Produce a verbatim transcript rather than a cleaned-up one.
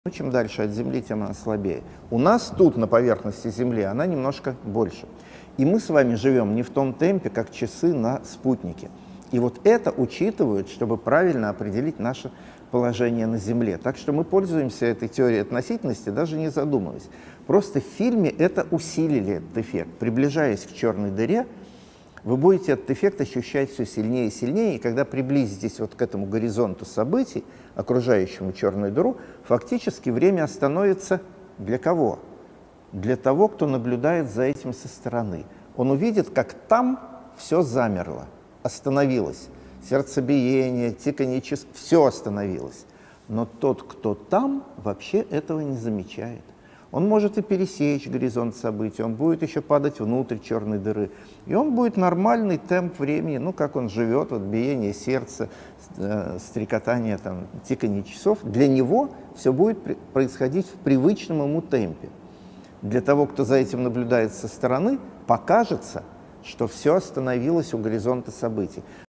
Ну, чем дальше от Земли, тем она слабее. У нас тут, на поверхности Земли, она немножко больше. И мы с вами живем не в том темпе, как часы на спутнике. И вот это учитывают, чтобы правильно определить наше положение на Земле. Так что мы пользуемся этой теорией относительности, даже не задумываясь. Просто в фильме это усилили, этот эффект. Приближаясь к черной дыре, вы будете этот эффект ощущать все сильнее и сильнее, и когда приблизитесь вот к этому горизонту событий, окружающему черную дыру, фактически время остановится для кого? Для того, кто наблюдает за этим со стороны. Он увидит, как там все замерло, остановилось. Сердцебиение, тиканье часов, все остановилось. Но тот, кто там, вообще этого не замечает. Он может и пересечь горизонт событий, он будет еще падать внутрь черной дыры. И он будет нормальный темп времени, ну, как он живет, вот биение сердца, э, стрекотание, там, тиканье часов. Для него все будет происходить в привычном ему темпе. Для того, кто за этим наблюдает со стороны, покажется, что все остановилось у горизонта событий.